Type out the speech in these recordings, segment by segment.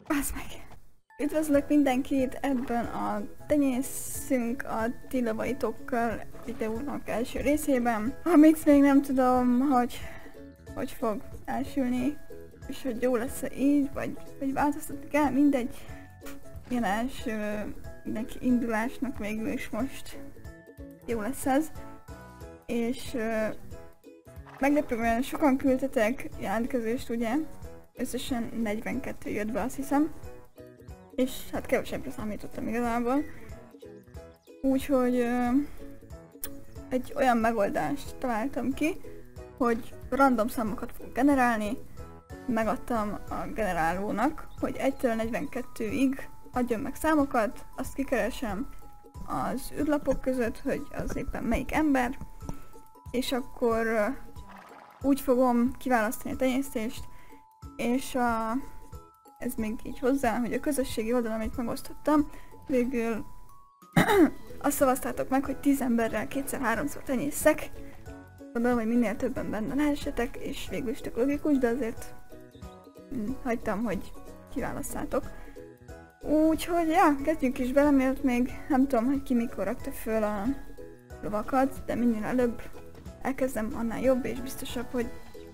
Bazd meg! Üdvözlök mindenkit ebben a Tenyészünk a ti lovaitokkal videónak első részében. Amit még nem tudom, hogy fog elsülni, és hogy jó lesz-e így, vagy változtatni kell, mindegy. Ilyen első indulásnak végül is most jó lesz ez. És meglepően sokan küldtetek jelentkezést, ugye? Összesen 42 jött be, azt hiszem. És hát kevesebbre számítottam igazából. Úgyhogy egy olyan megoldást találtam ki, hogy random számokat fog generálni. Megadtam a generálónak, hogy 1-től 42-ig adjon meg számokat, azt kikeresem az űrlapok között, hogy az éppen melyik ember, és akkor úgy fogom kiválasztani a tenyésztést, és ez még így hozzá, hogy a közösségi oldalon, amit megosztottam, végül azt szavaztátok meg, hogy 10 emberrel 2-3-szor tenyészek. Gondolom, hogy minél többen benne lehessetek, és végül is tök logikus, de azért hagytam, hogy kiválasztátok. Úgyhogy, ja, kezdjünk is bele, mert még nem tudom, hogy ki mikor rakta föl a lovakat, de minél előbb elkezdem, annál jobb és biztosabb, hogy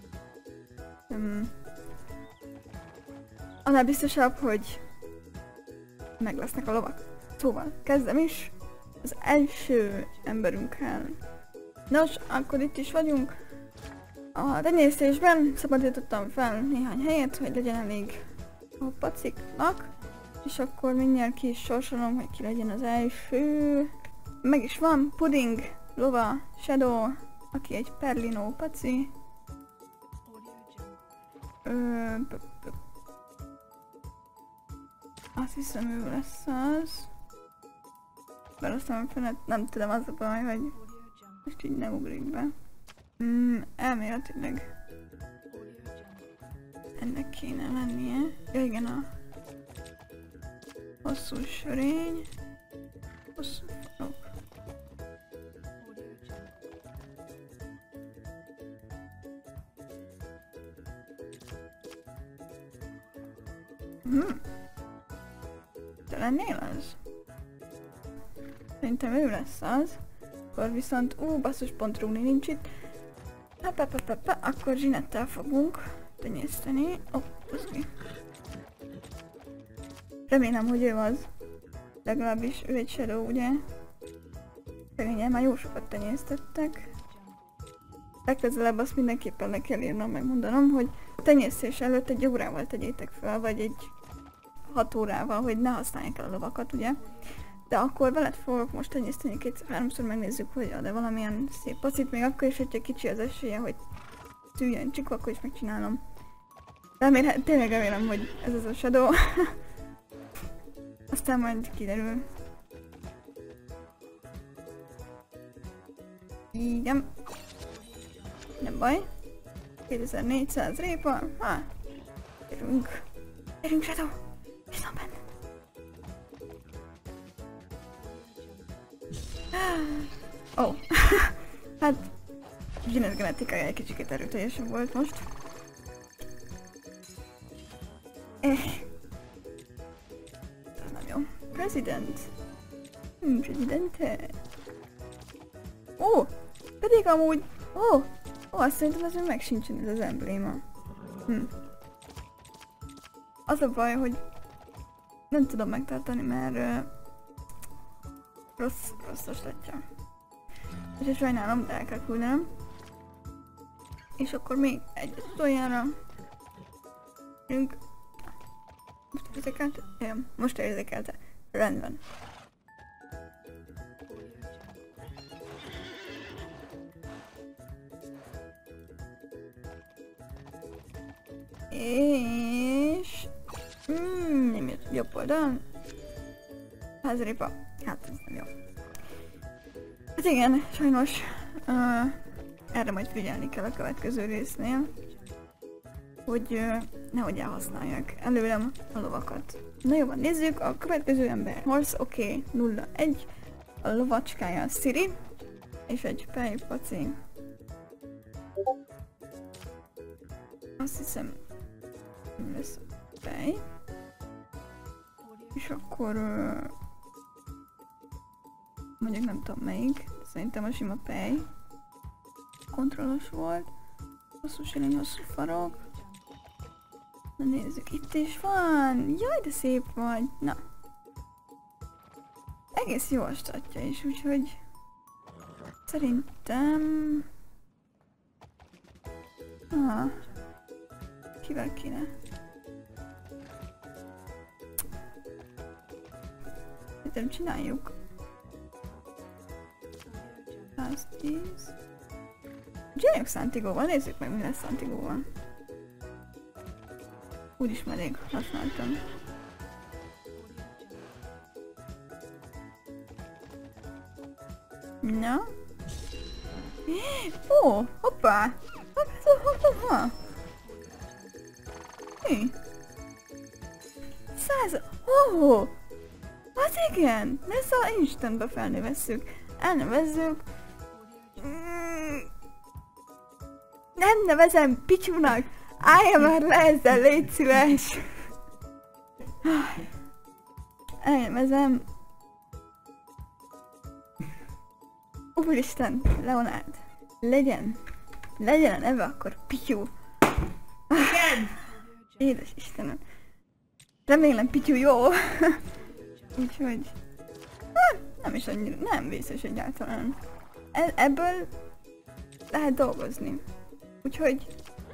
meg lesznek a lovak. Szóval kezdem is az első emberünkkel. Nos, akkor itt is vagyunk. A tenyésztésben szabadítottam fel néhány helyet, hogy legyen elég a paciknak. És akkor mindjárt ki is sorsolom, hogy ki legyen az első. Meg is van, Pudding, Lova, Shadow, aki egy Perlino paci. Azt hiszem ő lesz az. Bár aztán nem tudom, az a baj, hogy most így nem ugrik be. Elméletileg ennek kéne lennie. Ja, igen, a hosszú sörény. Hosszú falok. Te lennél az? Szerintem ő lesz az. Akkor viszont, basszus, pont rúgni nincs itt. Akkor Zsinettel fogunk tenyészteni. Puszki. Remélem, hogy ő az. Legalábbis ő egy Shadow, ugye? Szegényen már jó sokat tenyésztettek. Legközelebb azt mindenképpen le kell írnom, megmondanom, hogy a tenyésztés előtt egy órával tegyétek fel, vagy egy 6 órával, hogy ne használják el a lovakat, ugye? De akkor veled fogok most tenyészteni 2-3-szor, megnézzük, hogy ad-e valamilyen szép pacit, még akkor is, hogyha kicsi az esélye, hogy szüljön csikó, akkor is megcsinálom. De tényleg remélem, hogy ez az a Shadow. Aztán majd kiderül. Igen. Nem baj. 2400 répa. Gyerünk. Gyerünk, Shadow. Bízom benne. Hát Zsinet genetikája egy kicsit erőteljesebb volt most. Ez nem jó. President. Presidente. Pedig amúgy... azt szerintem ez még meg sincsen, ez az embléma. Az a baj, hogy nem tudom megtartani, mert rosszos lettja. És sajnálom, de el kell küldenem. És akkor még egy utoljára. Most érzékelte? Igen, most érzékelte. Rendben. És... nem jött jobb oldal. Házrépa. Hát ez nem jó. Hát igen, sajnos erre majd figyelni kell a következő résznél, hogy nehogy elhasználják előlem a lovakat. Na jó, nézzük, a következő ember. Horse, oké, 01, a lovacskája a Siri, és egy pejpaci. Azt hiszem, lesz a pej. És akkor... mondjuk nem tudom melyik, szerintem a sima pej. Kontrollos volt. Hosszú sirány, hosszú farok. Na nézzük, itt is van! Jaj, de szép vagy! Na. Egész jó a statja is, úgyhogy... szerintem... kivel kéne? Szerintem csináljuk. 110. Csináljuk Santigóval, nézzük meg mi lesz Santigóval. Úgyis már rég használtam. Na? Ó, hoppá! Hoppá! Mi? 100... Ó! Az igen! Ne szóval instantba felnevezzük. Elnevezzük. Nem nevezem Pityúnak! Állja már le ezzel, légy szíves! Elnevezem... Úristen, Leonard! Legyen a neve akkor Pityú! Igen! Édes Istenem! Remélem Pityú jó! Úgyhogy... nem is annyira, nem vészes egyáltalán. Ebből lehet dolgozni. Úgyhogy...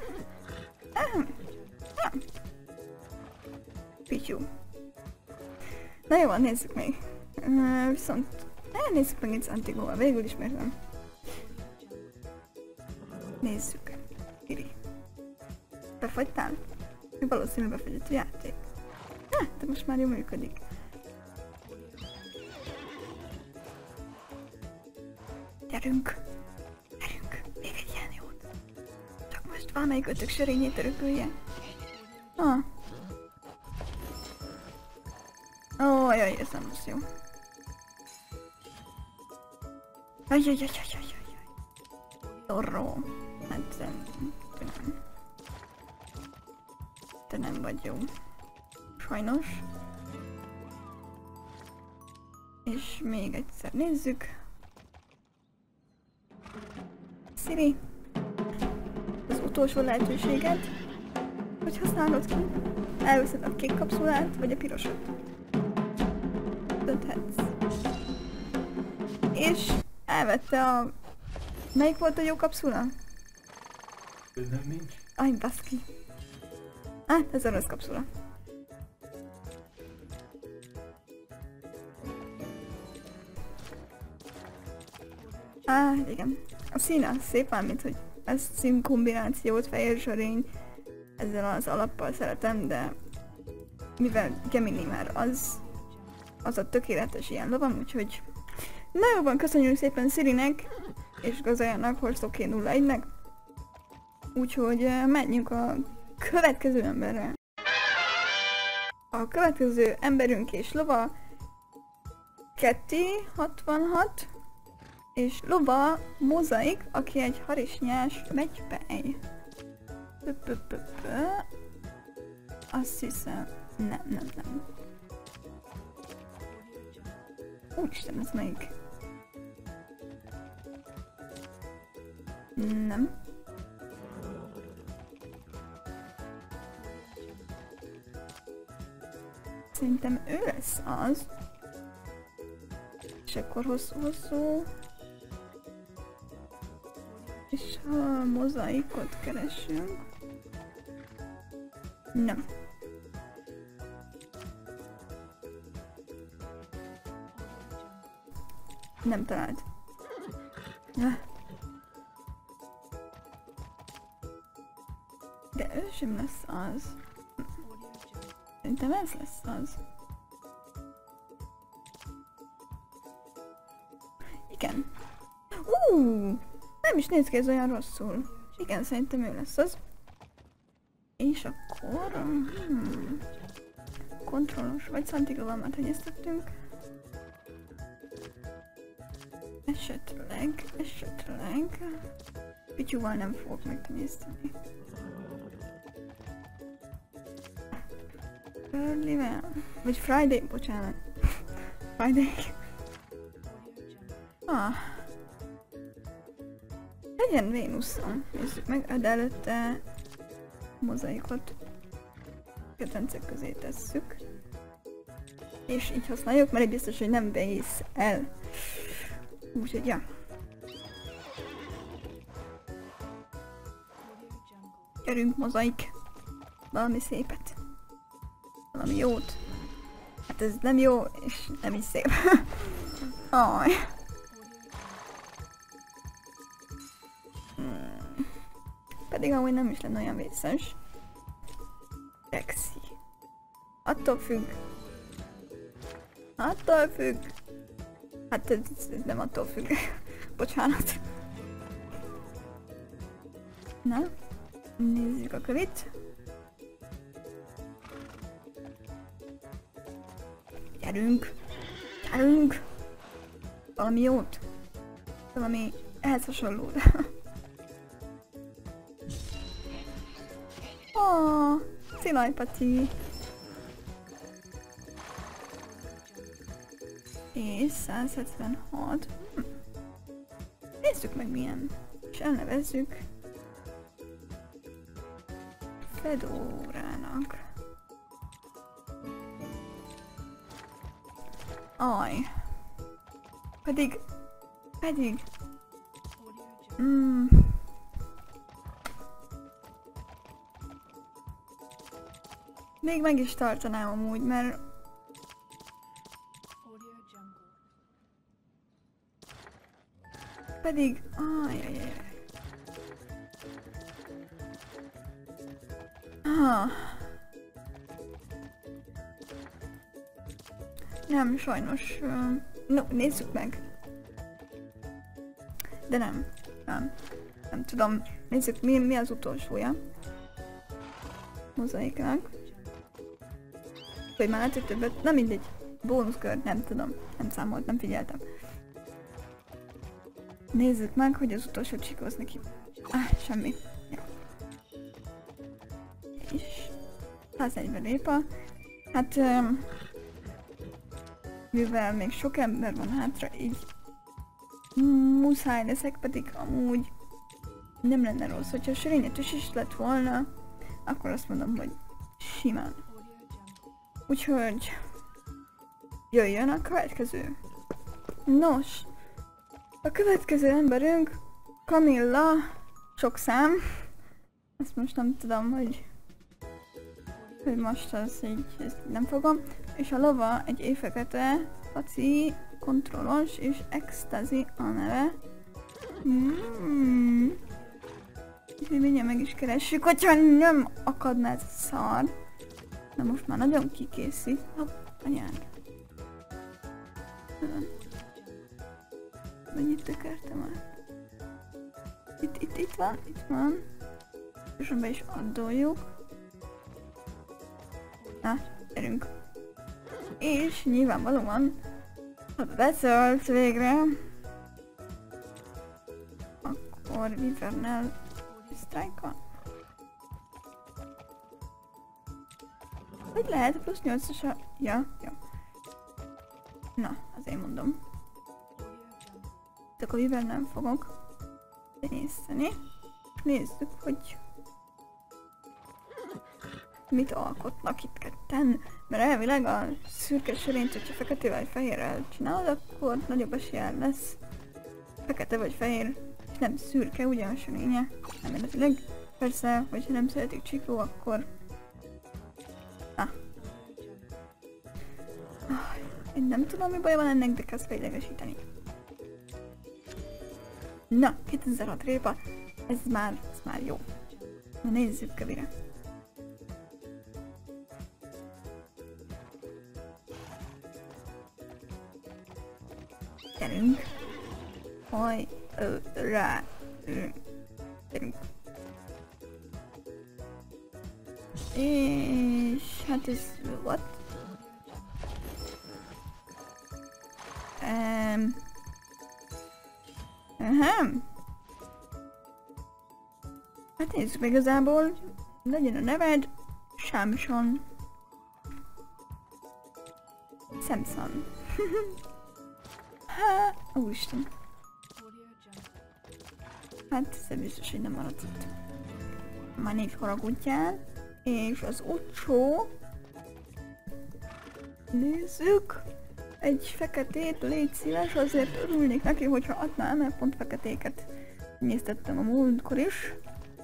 Pityú. Na jó, nézzük még. Viszont... nézzük meg itt Santigóval, végül ismertem. Nézzük. Kiri. Befagytál? Valószínű befagyott a játék. De most már jól működik. Gyerünk! Még egy ilyen jót. Csak most valamelyik ötök sörényét örökölje. Jaj, ez nem lesz jó. Ajajajajajajajaj. Torró. Hát te nem vagy jó. Sajnos. És még egyszer nézzük. Siri. Az utolsó lehetőséget. Hogy használod ki? Elveszed a kék kapszulát, vagy a pirosat. Dönthetsz. És elvette a... Melyik volt a jó kapszula? Nem nincs. Aj, baszki. Ez a rossz kapszula. Igen. A színe az szép, mint hogy ez színkombinációt, fehér sörény, ezzel az alappal szeretem, de mivel Gemini már az a tökéletes ilyen lovam, úgyhogy na jó van, köszönjük szépen Sirinek és Gazajának, Horstoké 01-nek, úgyhogy menjünk a következő emberre. A következő emberünk és lova Ketty 66 és lova Mozaik, aki egy harisnyás megypej. Azt hiszem... Nem. Úristen, ez melyik? Nem. Szerintem ő lesz az. És akkor hosszú. És ha mozaikot keresünk... Nem. Nem talált. De ő sem lesz az. Szerintem ez lesz az. Igen. Nem is néz ki ez olyan rosszul. Igen, szerintem ő lesz az. És akkor... Kontrollos vagy Santigóval már tenyésztettünk. Esetleg... Pityúval nem fogok megtenyészteni. Early van. Vagy Friday, bocsánat. Friday. Ah. Legyen Vénuszon. Nézzük meg, de előtte mozaikot kedvencek közé tesszük. És így használjuk, mert egy biztos, hogy nem vész el. Úgyhogy, ja. Gyerünk, mozaik. Valami szépet. Valami jót. Hát ez nem jó, és nem is szép. Aj. Pedig amúgy nem is lenne olyan vészes. Sexy. Attól függ. Attól függ. Hát ez nem attól függ. Bocsánat. Na, nézzük a kövét. Gyerünk. Gyerünk. Valami jót. Valami ehhez hasonlót. Oh, Cilajpati. És 176. Nézzük meg milyen. És elnevezzük Fedórának. Aj. Pedig. Még meg is tartanám amúgy, mert... Pedig... Ajajaj. Nem, sajnos... No, nézzük meg. De nem. Nem tudom. Nézzük, mi az utolsója. Mozaiknak. Vagy már lehet, hogy többet. Nem mindegy. Bónuszkör, nem tudom. Nem számolt, nem figyeltem. Nézzük meg, hogy az utolsó csikolsz neki. Semmi. Ja. És 140 répa. Hát... mivel még sok ember van hátra, így muszáj leszek, pedig amúgy nem lenne rossz, hogyha sörényetes is lett volna, akkor azt mondom, hogy simán. Úgyhogy jöjjön a következő. Nos, a következő emberünk Camilla, sok szám. Ezt most nem tudom, hogy most az így ezt nem fogom. És a lova egy éjfekete, paci, kontrollos és extazi a neve. Mindjárt meg is keressük, hogyha nem akadna ez a szar. Na most már nagyon kikészít. Hopp, anyád. Mennyit tekertem át? Itt van. És be is addoljuk. Na, gyerünk. És nyilvánvalóan, ha beszölt végre, akkor Vivernel strike van. Hogy lehet plusz 8-as a... Ja. Na, azért mondom. Csak a Vivernel fogok tenyészteni. Nézzük, hogy mit alkotnak itt ketten, mert elvileg a szürke sörényt, hogyha feketével vagy fehérrel csinálod, akkor nagyobb eséllyel lesz fekete vagy fehér, és nem szürke, ugye a sörénye, eredetileg. Persze, hogyha nem szeretik csikló, akkor... Én nem tudom, mi baj van ennek, de kezd fejlegesíteni. Na, 2006 répa, ez már jó. Na nézzük kövére. Gyerünk. Gyerünk. És hát ez... what? Hát nézzük meg, igazából legyen a neved Samson. Samson. Hát, úristen. Hát, ez biztos, hogy nem maradt itt. Már 4 haragudjál. És az utcsó. Nézzük. Egy feketét, légy szíves, azért örülnék neki, hogyha adnál, mert pont feketéket néztettem a múltkor is.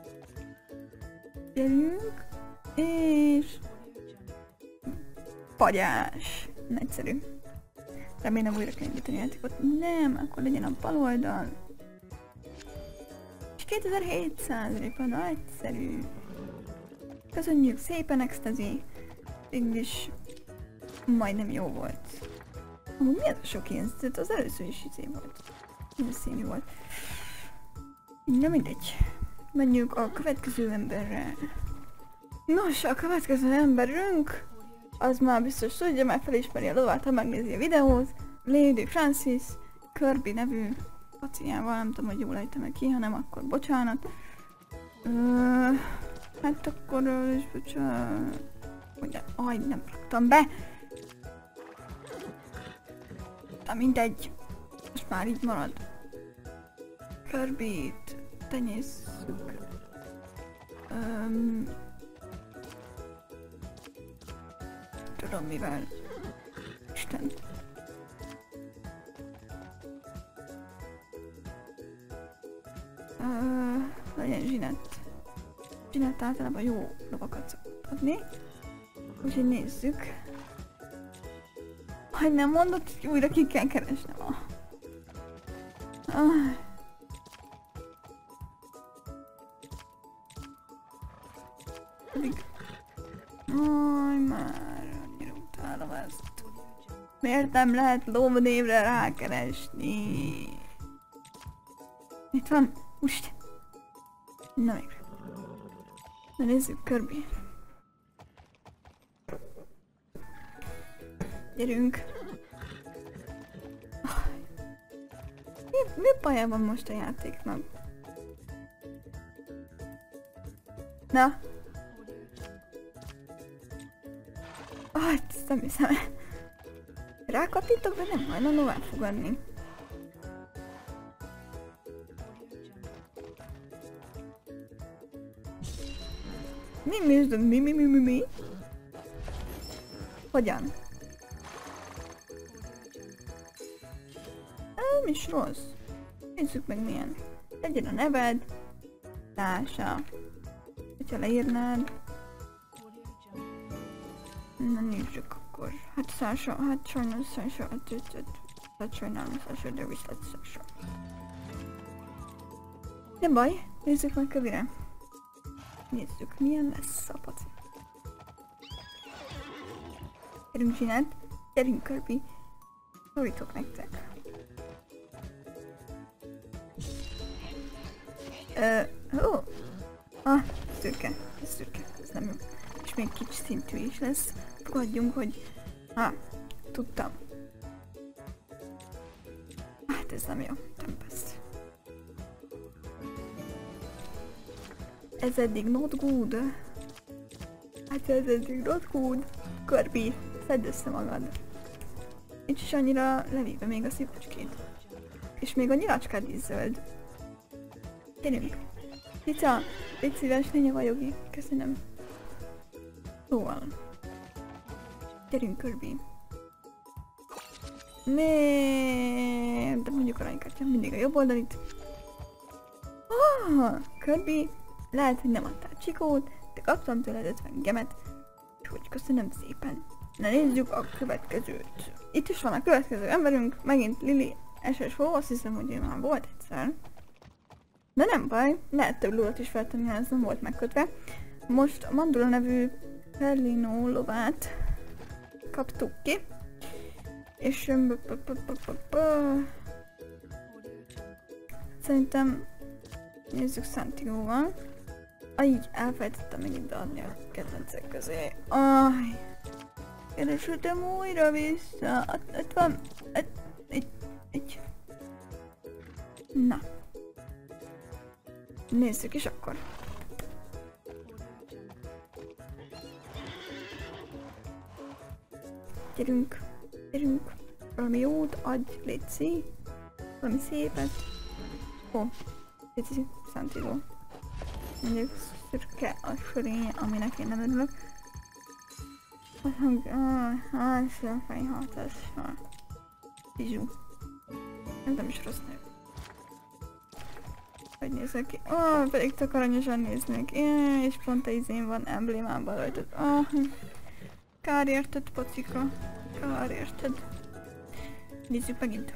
Gyerünk. És... Pagyás. Nagyszerű. Remélem újra kell indítani a játékot. Nem, akkor legyen a bal oldal. És 2700-ra, nagyszerű. Köszönjük szépen, Ecstasy. Mégis majdnem jó volt. Amúgy mi ez a sok ilyen? Az először is izé volt. Ilyen színű volt. Na mindegy. Menjünk a következő emberre. Nos, a következő emberünk az már biztos tudja, már felismeri a lovát, ha megnézi a videót. Lady Francis, Kirby nevű paciával, nem tudom, hogy jól ejtem ki, ha nem, akkor bocsánat. Hát akkor is bocsánat. Ugye, aj, nem raktam be. De mindegy. Most már így marad. Kirby-t tenyészünk. Tudom mivel. Isten. Legyen Zsinett. Zsinett általában jó lovakat szokott adni. Úgyhogy nézzük. Ha nem mondod, hogy újra ki kell keresnem. Pedig... Aj, már annyira utálom ezt. Miért nem lehet lónévre rákeresni? Itt van. Most. Na még. Na nézzük, Kirby. Gyerünk. Mi baja van most a játéknak? Na. Ezt nem hiszem. Rákattítok, de nem hajlandó elfogadni. Mi? Hogyan? Nem is rossz. Nézzük meg milyen. Legyen a neved. Tása. Hogyha leírnád. Na nézzük akkor. Hát Sasha, hát sajnos Sasha, hát sajnálom Sasha, de viszont Sasha. Nem baj, nézzük meg kövire. Nézzük, milyen lesz a paci. Gyerünk Zsinett, gyerünk Kirby. Szólítok nektek. Szürke, ez szürke, ez nem jó. És még kicsi szintű is lesz. Fogadjunk, hogy... tudtam. Hát ez nem jó, Tempest. Ez eddig not good. Hát ez eddig not good. Kirby, szedd össze magad. Nincs is annyira levéve még a szívecskét. És még a nyilacskád is zöld. Gyerünk. Cica, légy szíves, ne nyavajogi. Köszönöm. Szóval. Gyerünk, Kirby. De mondjuk aranykártya, mindig a jobb oldalit. Kirby, lehet, hogy nem adtál csikót, de kaptam tőled 50 gemet. Úgyhogy köszönöm szépen. Na nézzük a következőt. Itt is van a következő emberünk, megint Lily SSO, azt hiszem, hogy ő már volt egyszer. De nem baj, lehet több lulat is feltenni, ha ez nem volt megkötve. Most a Mandula nevű Perlino lovát kaptuk ki. És szerintem nézzük Santiago-val. Így elfelejtettem még ide adni a kedvencek közé. Keresődöm újra vissza. Ott van. Egy. Na. Nézzük is akkor. Gyerünk. Gyerünk, valami jót adj, létszi. Valami szépet. Ó, létszi, szentizó. Mondjuk szürke a sörény, aminek én nem örülök. Ez a fejhatas. Bizsú. Ez nem is rossz név. Hogy nézek ki? Pedig tök aranyosan néznek. És pont a izén van emblémában rajtad. Kár érted, pocika. Kár érted. Nézzük megint.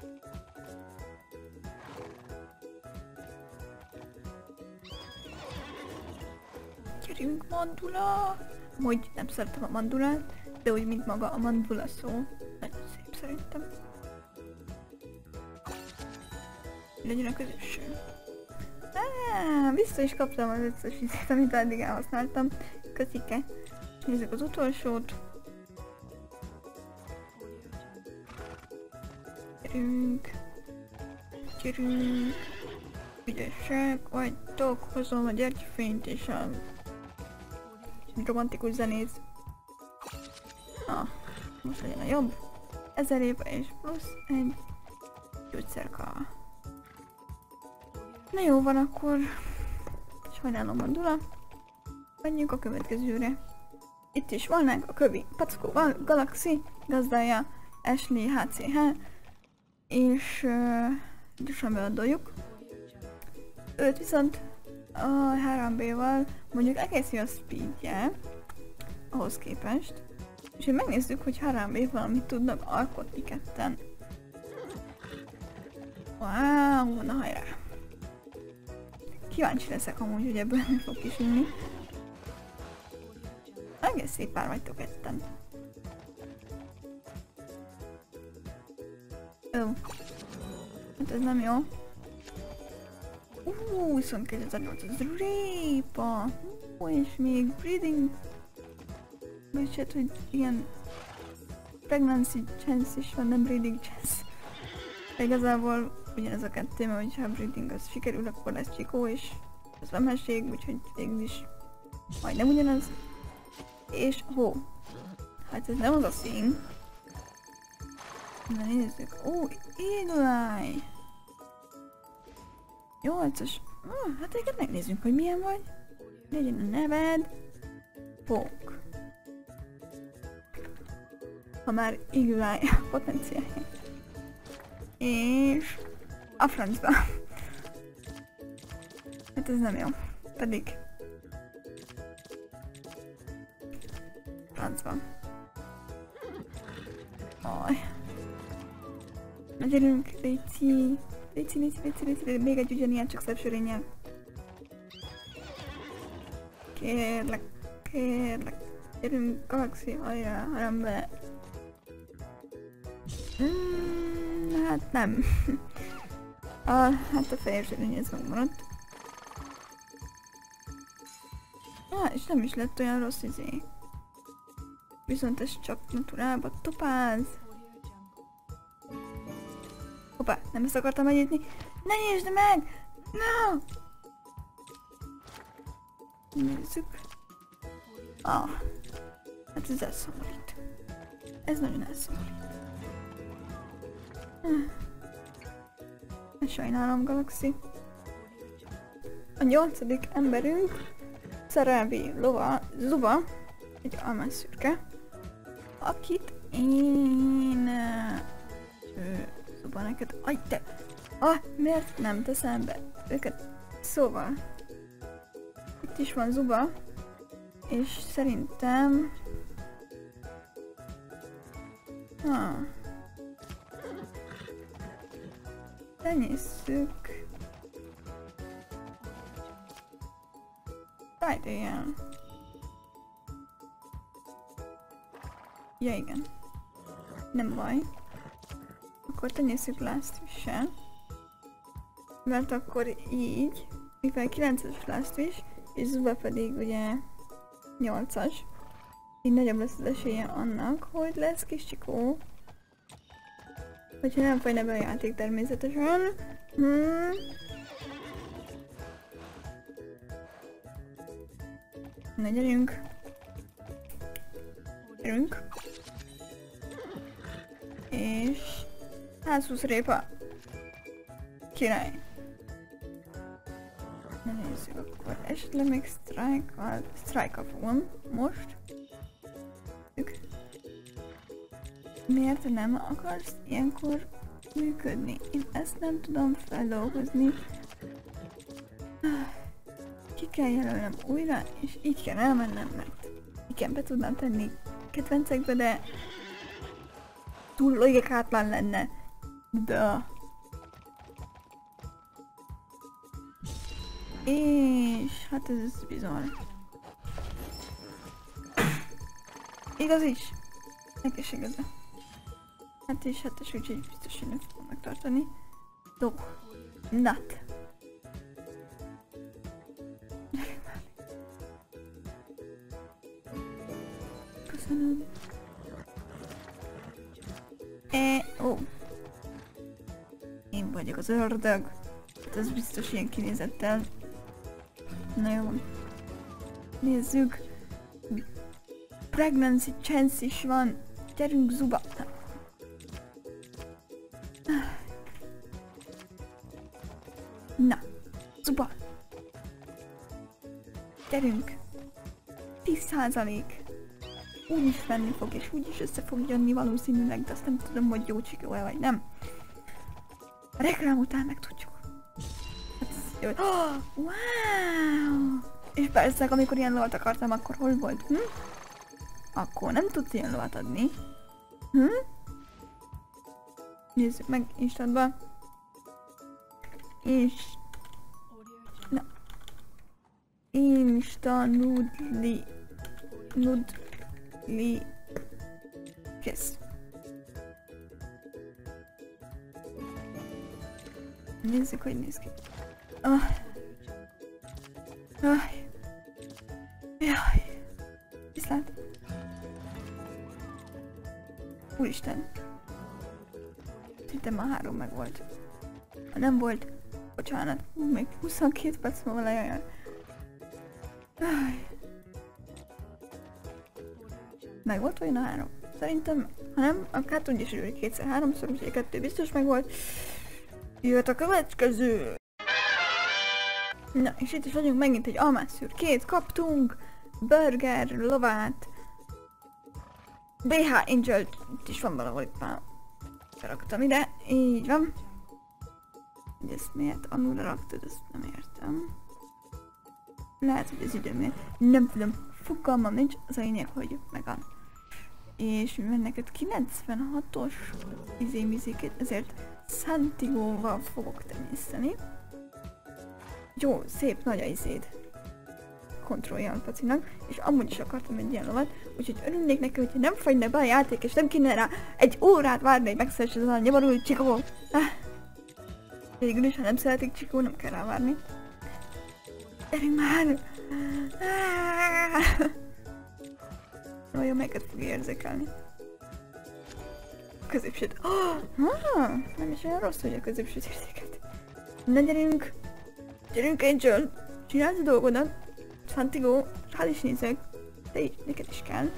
Gyerünk, mandula! Hogy nem szeretem a mandulát, de úgy mint maga a mandula szó. Nagyon szép szerintem. Legyen a közösség. Vissza is kaptam az összes izét, amit eddig elhasználtam. Köszike. Nézzük az utolsót. Gyerünk. Gyerünk. Ügyesek vagytok, hozom a gyertyafényt és a romantikus zenét. Most legyen a jobb. 1000 év és plusz egy gyógyszerka. Na jó van, akkor sajnálom, mandula. Menjünk a következőre. Itt is vannak a kövi Packó Galaxy gazdája Ashley HCH, és gyorsan beadoljuk. Őt viszont a 3B-val mondjuk egész jó a speedje ahhoz képest, és hogy megnézzük, hogy 3B valamit tudnak alkotni ketten. Wow, na hajrá! Kíváncsi leszek amúgy, hogy ebből mi fog kisülni. Egész szép pár vagytok ketten. Ó. Hát ez nem jó. 22.800 répa. És még breeding. Bocsánat, hogy ilyen pregnancy chance is van, nem breeding chance. De igazából ugyanez a kettő, mert hogyha breeding az sikerül, akkor lesz csikó, és az vemhesség, úgyhogy végül is majdnem ugyanaz. És hó. Hát ez nem az a szín. Na nézzük. Eagle Eye. 8-as. Hát egyet megnézzünk, hogy milyen vagy. Legyen a neved. Pók. Ha már Eagle Eye potenciálja. És a francba. Hát ez nem jó. Pedig francba. Na gyerünk, Léci. Léci, még egy ugyanilyen, csak szebb sörényel. Kérlek. Gyerünk, Galaxy, hajrá, haram be. Hát nem. Hát a fehér sörény ez megmaradt. És nem is lett olyan rossz izé. Viszont ez csak naturálba topáz. Hoppá, nem ezt akartam megnyitni. Ne nyisd meg! No! Nézzük. Hát ez elszomorít. Ez nagyon elszomorít. Sajnálom, Galaxy. A 8. emberünk Szerelvi Zuba, egy almás szürke, akit én... Zuba neked... Aj, te! Miért nem teszem be őket? Szóval... Itt is van Zuba, és szerintem... Tenyészszük... Friday-en. Ja, igen. Nem baj. Akkor tenyészszük Last Wish-el. Mert akkor így, mivel 9-es Last Wish, és Zuba pedig ugye 8-as, így nagyobb lesz az esélye annak, hogy lesz kis csikó. Hogyha nem folyna be a játék természetesen. Na gyerünk. És 120 répa. Király. Na nézzük akkor. Esetleg még strike-kal fogom most. Miért nem akarsz ilyenkor működni? Én ezt nem tudom feldolgozni. Ki kell jelölnem újra, és így kell elmennem, mert igen, be tudnám tenni kedvencekbe, de túl logikátlan lenne. De. És hát ez bizony. Igaz is. Neki is igaza. Hát és hetes, úgyhogy biztos, hogy nem fogom megtartani. Jó. Nat. Köszönöm. Ó. Én vagyok az ördög. Hát ez biztos ilyen kinézettel. Na jó. Nézzük. Pregnancy chance is van. Gyerünk, Zuba. Na. Zuba. Gyerünk. 10%. Úgyis menni fog, és úgyis össze fog jönni valószínűleg, de azt nem tudom, hogy jó csikó-e vagy nem. A reklám után megtudjuk. Hát ez jó. Oh, wow! És persze, amikor ilyen lovat akartam, akkor hol volt? Akkor nem tudsz ilyen lovat adni. Nézzük meg instantban. És... Na. Insta nudli. Kész. Nézzük, hogy néz ki. Jaj. Viszlát. Úristen. Szerintem már 3 meg volt. Ha nem volt, bocsánat. Még 22 perc múlva lejön. Meg volt olyan a 3? Szerintem, ha nem, hát úgyis úgy 2-3-szor, úgyhogy 2 biztos meg volt. Jött a következő! Na, és itt is vagyunk megint egy almászszürkét, kaptunk! Burger, lovát, BH Angel, itt is van valahol, itt már raktam ide, így van. Hogy ezt miért alulra raktad, ezt nem értem. Lehet, hogy az idő miért, nem tudom, fogalmam nincs, az a lényeg, hogy megvan. És mivel neked 96-os izémizéket, ezért Santigóval fogok temészteni. Jó, szép nagy a izéd. Kontrollja a pacinak, és amúgy is akartam egy ilyen lovat, úgyhogy örülnék neki, hogyha nem fagyna be a játék, és nem kéne rá 1 órát várni, hogy megszeresse az a nyavarult csikó. Végül is, ha nem szeretik csikó, nem kell rá várni. Gyerünk már! Vajon melyiket fog érzékelni? Középsőt. Nem is olyan rossz, hogy a középsőt érzékelt. Na gyerünk! Gyerünk, Angel! Csináld a dolgodat! Santiago, rád is nézek. Te is, neked is kell.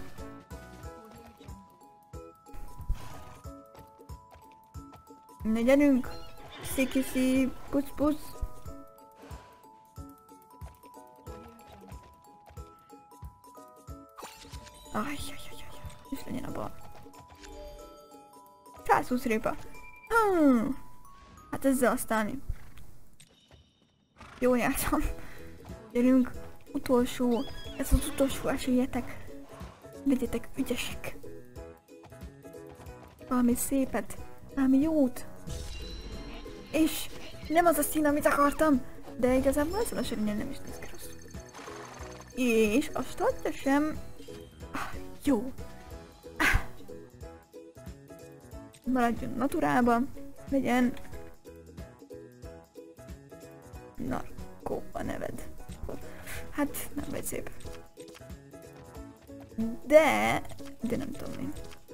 Na gyerünk! Szikiszi, pusz-pusz! Ajjajajajaj, és legyen a bal. 120 répa. Hát ezzel aztán... Jó jártam. Gyerünk, utolsó. Ez az utolsó esélyetek. Legyetek ügyesek. Valami szépet, valami jót. És nem az a szín, amit akartam, de igazából ezzel a serényen nem is néz ki rossz. És a statja sem... Jó. Maradjon naturába, legyen... Narkó a neved. Hát nem vagy szép. De nem tudom én.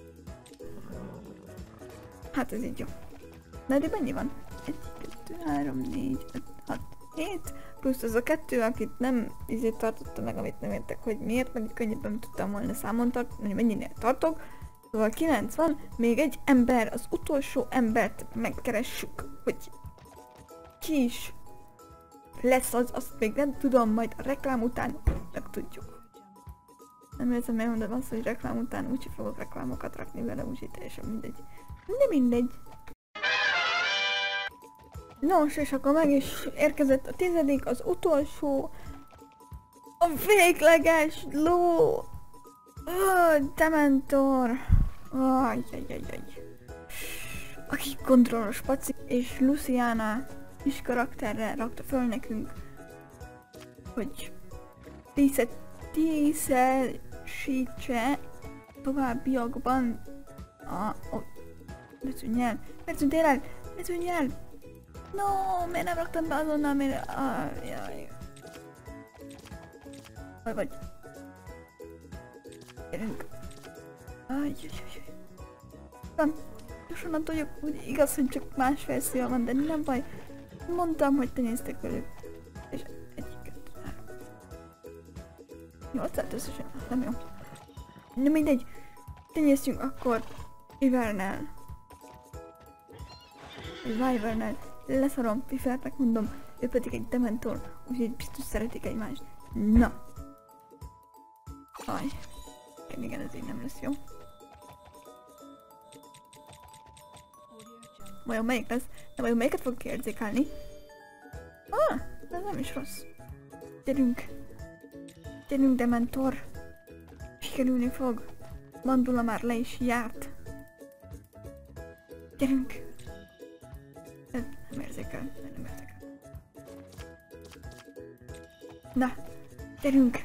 Hát ez így jó. Na de mennyi van? 1, 2, 3, 4, 5, 6, 7. Plusz az a 2, akit nem tartotta meg, amit nem értek, hogy miért, mert könnyebben tudtam volna számon tartani, hogy mennyinél tartok. Szóval 9 van, még egy ember, az utolsó embert megkeressük, hogy ki is lesz az, azt még nem tudom, majd a reklám után megtudjuk. Nem érzem elmondani azt, hogy reklám után úgyse fogok reklámokat rakni vele, úgyhogy teljesen mindegy. De mindegy. Nos, és akkor meg is érkezett a 10., az utolsó, a végleges ló, Dementor, ajjajjajjaj. Aki kontrollos paci, és Luciana is karakterre rakta föl nekünk, hogy díszesítse továbbiakban letűnj el, letűnj el! No, miért nem raktam be azonnal, miért... Jaj. Vagy. Gyerünk. Ajjajjaj. Van. Gyorsan tudjuk, hogy igaz, hogy csak másfél szél van, de nem baj. Mondtam, hogy tenyésztek velük. És 1, 2, 3. 800 összesen. Nem jó. De mindegy. Tenyésztjünk akkor Ivernel. Wyvernel. Leszarom, Pifernek mondom, ő pedig egy Dementor, úgyhogy biztos szeretik egymást. Na! Aj. Igen, ez így nem lesz jó. Vajon melyik lesz? De vajon melyiket fog érzékelni? Ez nem is rossz. Gyerünk! Gyerünk, Dementor! Sikerülni fog. Mandula már le is járt. Gyerünk! Nem érzékel, nem érzékel. Na, gyerünk!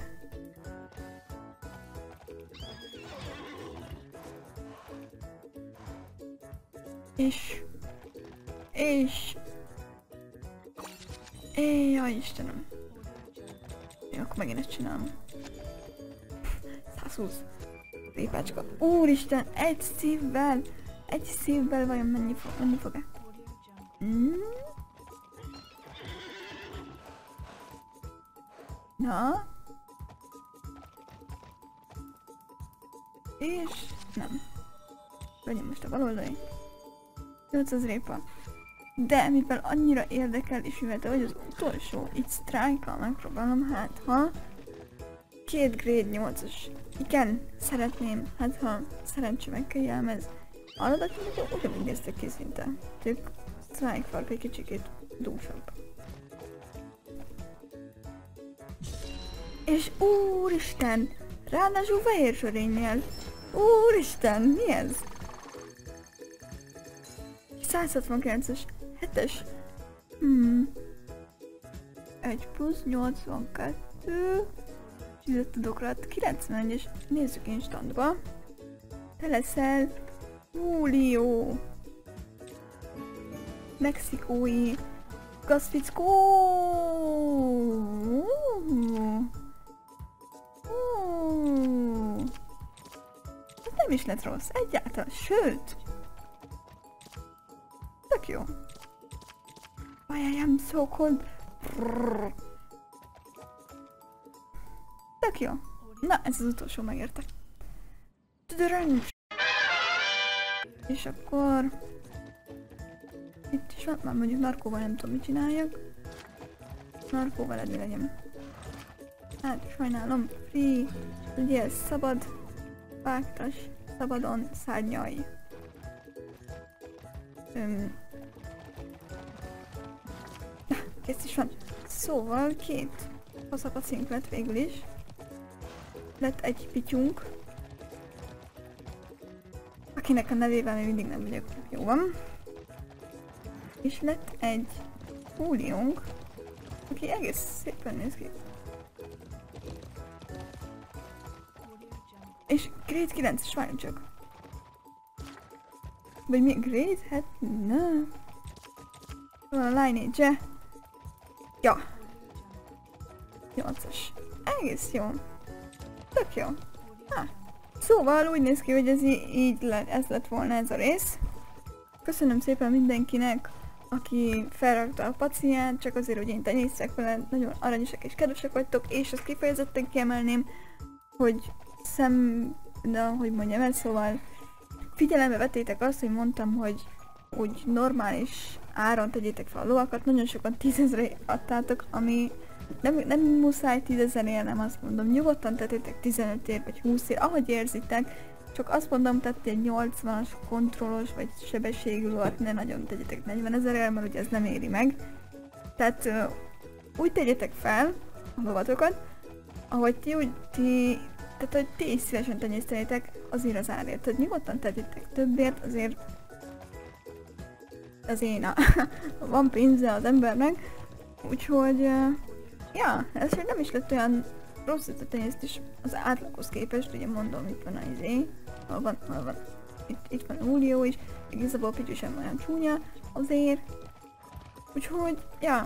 És... Jaj, Istenem! Jó, akkor megint ezt csinálom. 120. Répácska. Úristen, egy szívvel vajon menni fog-e? Na? És nem. Vegyem most a baloldali. 800 répa. De mivel annyira érdekel és mivel te vagy az utolsó, így strike-kal megpróbálom, hát ha 2 grade 8-as. Igen, szeretném, hát ha szerencsémekkel jelmez. Aladatoknak ugyanúgy néztek ki szinte. Tök strike fark egy kicsikét dúsabb. És úristen! Ráadásul fehér sörénynél! Úristen, mi ez? 169-es, 7-es. 1 plusz 82. 10 tudok rá, 91-es. Nézzük instantba. Te leszel Julio. Mexikói gazfickó. Ez nem is lett rossz, egyáltalán, sőt. Tök jó. Why I am so cold. Tök jó. Na, ez az utolsó, megértek. És akkor... Itt is van, már mondjuk narkóval nem tudom, mit csináljak. Narkóval eddig legyen. Hát, sajnálom. Free. Legyél szabad. Vágtas. Szabadon. Szárnyalj. Kész is van. Szóval 2 faszapacink lett végül is. Lett egy pityunk. Akinek a nevével még mindig nem vagyok. Jó van. És lett egy Juliónk, aki egész szépen néz ki. És grade 9-es, várjunk csak. Vagy mi grade? Hát nem. Van a lineage-e. Ja. 8-as. Egész jó. Tök jó. Szóval úgy néz ki, hogy ez így ez lett volna ez a rész. Köszönöm szépen mindenkinek, aki felrakta a paciát, csak azért, hogy én tenyészek vele, nagyon aranyosak és kedvesek vagytok, és ezt kifejezetten kiemelném, hogy hogy mondjam el, szóval figyelembe vettétek azt, hogy mondtam, hogy úgy normális áron tegyétek fel a lovakat, nagyon sokan 10 000-re adtátok, ami nem muszáj 10 000-ért, nem azt mondom, nyugodtan tettétek 15-ért vagy 20-ért, ahogy érzitek, csak azt mondom, tettél 80-as kontrollos vagy sebességű lovat, ne nagyon tegyetek 40 000-ért, mert ugye ez nem éri meg. Tehát úgy tegyétek fel a lovatokat, ahogy tehát hogy ti is szívesen tenyésztenétek azért az árért. Tehát nyugodtan tegyetek többért, azért van pénze az embernek, úgyhogy ja, ez nem is lett olyan rossz ez a tenyésztés az átlaghoz képest, ugye mondom, itt van az hol van, itt van Julio is, igazából Pityú sem olyan csúnya azért, úgyhogy ja,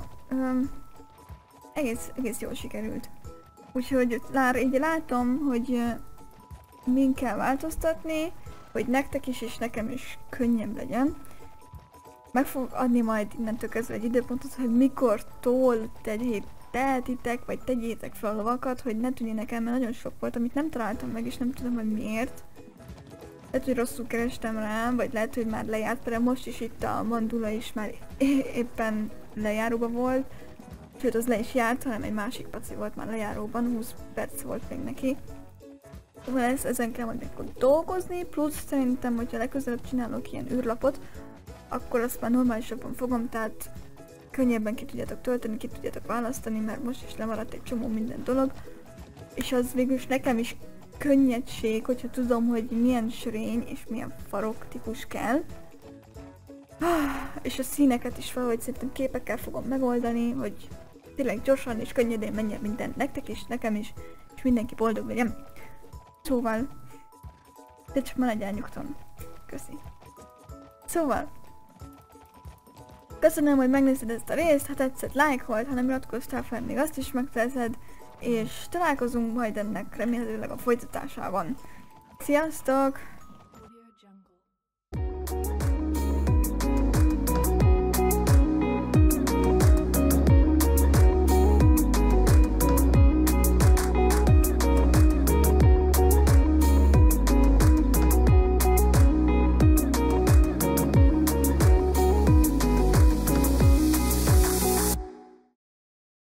egész jól sikerült. Úgyhogy így látom, hogy min kell változtatni, hogy nektek is és nekem is könnyebb legyen. Meg fogok adni majd innentől kezdve egy időpontot, hogy mikortól tehetitek, vagy tegyétek fel a lovakat, hogy ne tudja nekem, mert nagyon sok volt, amit nem találtam meg, és nem tudom, hogy miért. Lehet, hogy rosszul kerestem rá, vagy lehet, hogy már lejárt, például most is itt a mandula is már éppen lejáróban volt. Sőt, az le is járt, hanem egy másik paci volt már lejáróban, 20 perc volt még neki. Szóval ezen kell majd akkor dolgozni, plusz szerintem, hogyha legközelebb csinálok ilyen űrlapot, akkor azt már normálisabban fogom, tehát könnyebben ki tudjátok tölteni, ki tudjátok választani, mert most is lemaradt egy csomó minden dolog. És az végülis nekem is könnyedség, hogyha tudom, hogy milyen sörény és milyen farok típus kell. És a színeket is valahogy szerintem képekkel fogom megoldani, hogy tényleg gyorsan és könnyedén menjen minden nektek is, nekem is, és mindenki boldog legyen. Szóval, de csak már legyen nyugton. Köszi. Szóval, köszönöm, hogy megnézted ezt a részt, ha tetszett, lájkold, ha nem iratkoztál fel, még azt is megteszed, és találkozunk majd ennek remélhetőleg a folytatásában. Sziasztok!